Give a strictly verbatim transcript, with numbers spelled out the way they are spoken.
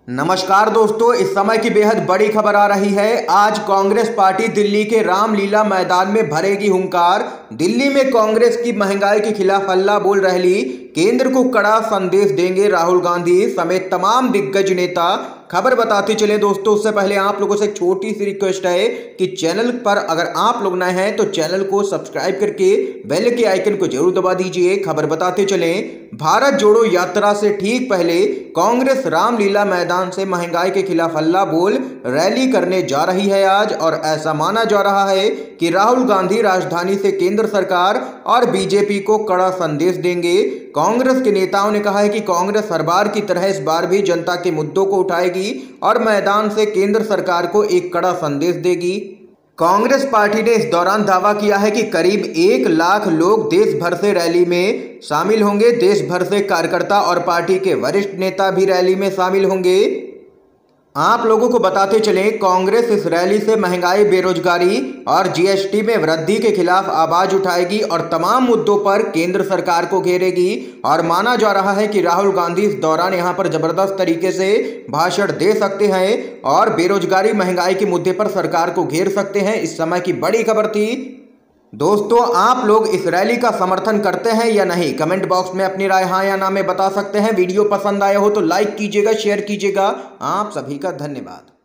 नमस्कार दोस्तों, इस समय की बेहद बड़ी खबर आ रही है। आज कांग्रेस पार्टी दिल्ली के रामलीला मैदान में भरेगी हुंकार। दिल्ली में कांग्रेस की महंगाई के खिलाफ हल्ला बोल रैली, केंद्र को कड़ा संदेश देंगे राहुल गांधी समेत तमाम दिग्गज नेता। खबर बताते चले दोस्तों, उससे पहले आप लोगों से एक छोटी सी रिक्वेस्ट है कि चैनल पर अगर आप लोग नए हैं तो चैनल को सब्सक्राइब करके बेल के आइकन को जरूर दबा दीजिए। खबर बताते चलें, भारत जोड़ो यात्रा से ठीक पहले कांग्रेस रामलीला मैदान से महंगाई के खिलाफ हल्ला बोल रैली करने जा रही है आज। और ऐसा माना जा रहा है कि राहुल गांधी राजधानी से केंद्र सरकार और बीजेपी को कड़ा संदेश देंगे। कांग्रेस के नेताओं ने कहा है कि कांग्रेस हर बार की तरह इस बार भी जनता के मुद्दों को उठाएगी और मैदान से केंद्र सरकार को एक कड़ा संदेश देगी। कांग्रेस पार्टी ने इस दौरान दावा किया है कि करीब एक लाख लोग देश भर से रैली में शामिल होंगे। देश भर से कार्यकर्ता और पार्टी के वरिष्ठ नेता भी रैली में शामिल होंगे। आप लोगों को बताते चलें, कांग्रेस इस रैली से महंगाई, बेरोजगारी और जीएसटी में वृद्धि के खिलाफ आवाज उठाएगी और तमाम मुद्दों पर केंद्र सरकार को घेरेगी। और माना जा रहा है कि राहुल गांधी इस दौरान यहां पर जबरदस्त तरीके से भाषण दे सकते हैं और बेरोजगारी, महंगाई के मुद्दे पर सरकार को घेर सकते हैं। इस समय की बड़ी खबर थी दोस्तों। आप लोग इस रैली का समर्थन करते हैं या नहीं? कमेंट बॉक्स में अपनी राय हाँ या ना में बता सकते हैं। वीडियो पसंद आया हो तो लाइक कीजिएगा, शेयर कीजिएगा। आप सभी का धन्यवाद।